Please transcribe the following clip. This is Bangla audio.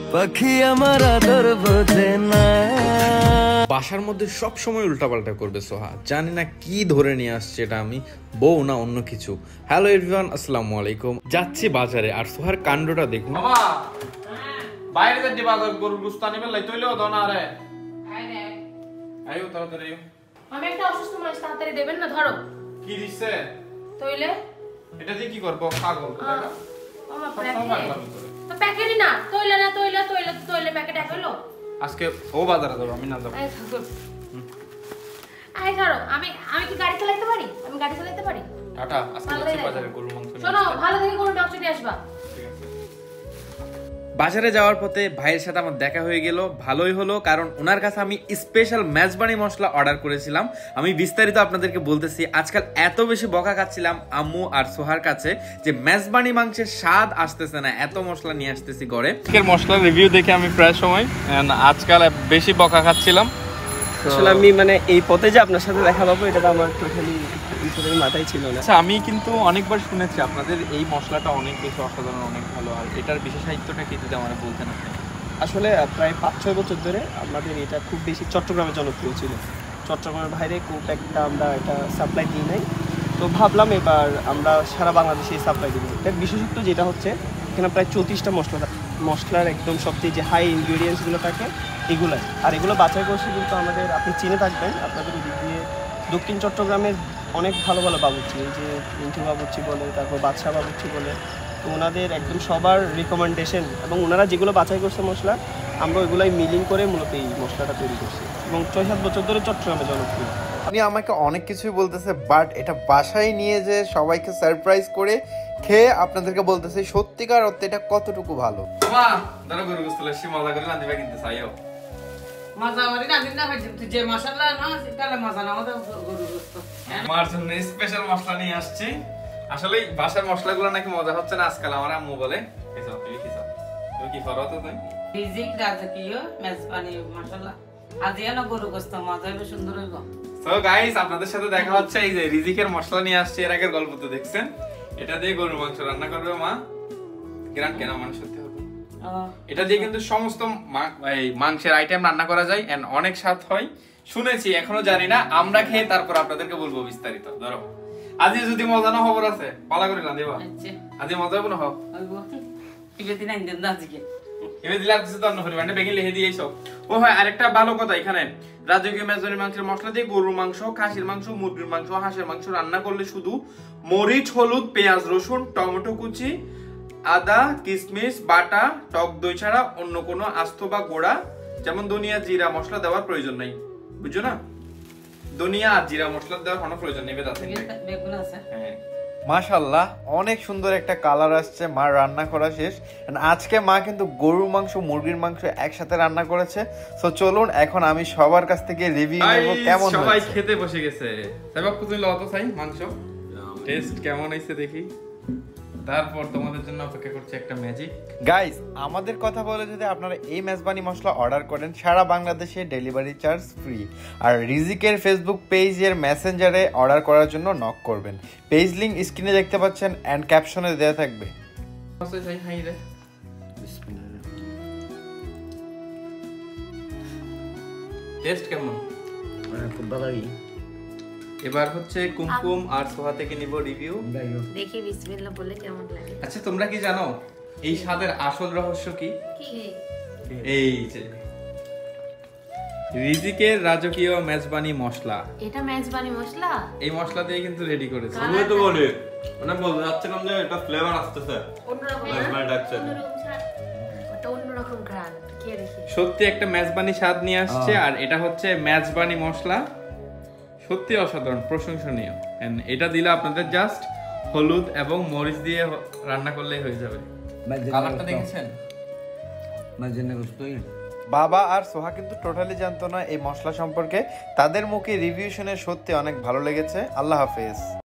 পাখি আমার আদর বোঝে না। বাসার মধ্যে সব সময় উল্টাপাল্টা করবে সোহা, জানি না কি ধরে নিয়ে আসছে, এটা আমি বউ না অন্য কিছু। হ্যালো এভরিওয়ান, আসসালামু আলাইকুম। যাচ্ছি বাজারে আর সোহার কাণ্ডটা দেখুন। মামা বাইরে যাচ্ছি বাজার, গরুর গোশত আনিবে লাই তইলেও দাও না রে। আইও তাড়াতাড়ি আইও। আমি একটা অসুস্থ মানুষ, তাড়াতাড়ি দেবেন না? ধরো। কি দিছে? তইলে এটা দিয়ে কি করব? পাগল টাকা। মামা প্যাকেট তো প্যাকেটই না, তইলে না, তইলে তইলে তইলে প্যাকেট হলো। আজকে ও বাজারে যাব, আমি না যাব। আই ধরো, আমি কি গাড়ি চালাতে পারি? আমি গাড়ি চালাতে পারি। টাটা, আজকে যাচ্ছি বাজারে গরুর মাংস নিয়ে। শোনো, ভালো দেখে গরুর মাংস নিয়ে আসবা। বাজারে যাওয়ার পথে ভাইয়ের সাথে আমার দেখা হয়ে গেল, ভালোই হলো, কারণ ওনার কাছে আমি স্পেশাল মেজবানি মশলা অর্ডার করেছিলাম। আমি বিস্তারিত আপনাদেরকে বলতেছি। আজকাল এত বেশি বকা খাচ্ছিলাম আম্মু আর সোহার কাছে যে মেজবানি মাংসের স্বাদ আসতেছে না, এত মশলা নিয়ে আসতেছি ঘরে। আজকের মশলার রিভিউ দেখে আমি প্রায় সময় আজকাল বেশি বকা খাচ্ছিলাম। আসলে আমি মানে এই পথে যে আপনার সাথে দেখা পাবো এটা তো আমার টোটালি মাথায় ছিল না। আচ্ছা, আমি কিন্তু অনেকবার শুনেছি আপনাদের এই মশলাটা অনেক বেশি অসাধারণ, অনেক ভালো। আর এটার বিশেষত্বটা কি যদি আমার বলতেন আপনি? আসলে প্রায় 5-6 বছর ধরে আমাদের এটা খুব বেশি চট্টগ্রামে জনপ্রিয় ছিল। চট্টগ্রামের বাইরে খুব একটা আমরা এটা সাপ্লাই দিই নাই, তো ভাবলাম এবার আমরা সারা বাংলাদেশে সাপ্লাই দিব। এটার বিশেষত্ব যেটা হচ্ছে এখানে প্রায় 34টা মশলার একদম সবচেয়ে যে হাই ইনগ্রিডিয়েন্টসগুলো থাকে এগুলাই। আর এগুলো বাছাই করছি কিন্তু আমাদের, আপনি চিনে থাকবেন আপনাদের দিক দিয়ে দক্ষিণ চট্টগ্রামের অনেক ভালো ভালো বাবুর্চি, এই যে মিন্টু বাবুর্চি বলে, তারপর বাদশা বাবুর্চি বলে, তো ওনাদের একদম সবার রিকমেন্ডেশন এবং ওনারা যেগুলো বাছাই করছে মশলা, আমরা ওইগুলাই মিলিং করে মূলত এই মশলাটা তৈরি করছি এবং 6-7 বছর ধরে চট্টগ্রামে জনপ্রিয়। উনি আমাকে অনেক কিছুই বলতেছে, বাট এটা বাসায় নিয়ে যে সবাইকে সারপ্রাইজ করে খেয়ে আপনাদেরকে বলতেছে সত্যিকার অর্থে এটা কতটুকু ভালো। মামা দাঁড়া, গরুর গোশত লসি মজা করে রাঁধিবা কিন্তু চাইও। মজা মানে রাঁধি না ভাই, যে মশলা না তাহলে মজা না, আমাদের গরুর গোশত। আমার জন্য স্পেশাল মশলা নিয়ে আসছি। আসলে বাসার মশলাগুলো নাকি মজা হচ্ছে না আজকাল, আমার আম্মু বলে। তুমি কি করো তো? তুমি রিজিক রাজকীয় মেজবানি মশলা আজিয়া না গরুর গোশত মজা হবে, সুন্দর হইব। সো গাইস, আপনাদের সাথে দেখা হচ্ছে। এই যে রিজিকের মশলা নিয়ে আসছে, এর আগের গল্প তো দেখছেন। এটা দিয়ে গরুর মাংস রান্না করবে মা। গ্রান কেন মানুষ সত্যি হবে। এটা দিয়ে কিন্তু সমস্ত মাংসের আইটেম রান্না করা যায় এন্ড অনেক স্বাদ হয় শুনেছি, এখনো জানি না। আমরা খেয়ে তারপর আপনাদেরকে বলবো বিস্তারিত। ধরো আজি যদি মজা না খবর আছে পালা করে রাঁধিবা। আজি মজা হবে না? হোক এবে দিন আইন দেন আজকে এবে দিলে আর কিছু তো অন্য পরিমাণে বেগিন লিখে দিয়ে সব। ও হয় আরেকটা ভালো কথা, এখানে রাজকীয় মেজবানি মাংসের মশলা দিয়ে গরুর মাংস, খাসির মাংস, মুরগির মাংস, হাঁসের মাংস রান্না করলে শুধু মরিচ, হলুদ, পেঁয়াজ, রসুন, টমেটো কুচি, আদা, কিশমিশ বাটা, টক দই ছাড়া অন্য কোনো আস্ত বা গোড়া যেমন ধনিয়া, জিরা মশলা দেওয়ার প্রয়োজন নেই। বুঝছো না? ধনিয়া আর জিরা মশলা দেওয়ার কোনো প্রয়োজন নেই। বেগুন আছে। হ্যাঁ, মাশাআল্লাহ, অনেক সুন্দর একটা কালার আসছে। মা রান্না করা শেষ। আজকে মা কিন্তু গরুর মাংস, মুরগির মাংস একসাথে রান্না করেছে। সো চলুন এখন আমি সবার কাছ থেকে রিভিউ নেব কেমন হয়েছে। সবাই খেতে বসে গেছে। সাইবাক তুমি লও তো চাই মাংস টেস্ট কেমন হইছে দেখি, তারপর তোমাদের জন্য অপেক্ষা করছে একটা ম্যাজিক। গাইস, আমাদের কথা বলে যদি আপনারা এই মেজবানি মশলা অর্ডার করেন, সারা বাংলাদেশে ডেলিভারি চার্জ ফ্রি। আর রিজিকের ফেসবুক পেজের মেসেঞ্জারে অর্ডার করার জন্য নক করবেন। পেজ লিংক স্ক্রিনে দেখতে পাচ্ছেন এন্ড ক্যাপশনে দেওয়া থাকবে। টেস্ট কেমন? খুব ভালোই। এবার হচ্ছে কুমকুম আর সোহা থেকে নিব রিভিউ। দেখি বিসমিল্লাহ বলে কেমন লাগে। আচ্ছা, তোমরা কি জানো এই স্বাদের আসল রহস্য কি? কি? এই যে রিজিকের রাজকীয় মেজবানি মশলা। এটা মেজবানি মশলা? এই মশলা দিয়ে কিন্তু রেডি করেছে। আমি তো বলি মানে বলতে যাচ্ছিলাম যে এটা ফ্লেভার আসতেছে অন্যরকম, মেজবানি ডাকছে। ওটা অন্যরকম গ্রান। কে দেখি সত্যি একটা মেজবানি স্বাদ নিয়ে আসছে। আর এটা হচ্ছে মেজবানি মশলা, সত্যি অসাধারণ, প্রশংসনীয়। এটা দিলে আপনাদের জাস্ট হলুদ এবং মরিচ দিয়ে রান্না করলেই হয়ে যাবে। কালারটা দেখেছেন? বাবা আর সোহা কিন্তু টোটালি জানতো না এই মশলা সম্পর্কে। তাদের মুখে রিভিউ শুনে সত্যি অনেক ভালো লেগেছে। আল্লাহ হাফেজ।